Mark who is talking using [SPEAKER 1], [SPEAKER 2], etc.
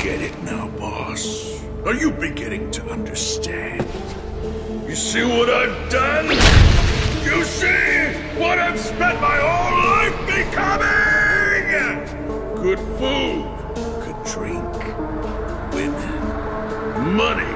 [SPEAKER 1] get it now, boss? Are you beginning to understand? You see what I've done? You see what I've spent my whole life becoming? Good food, good drink, women, money.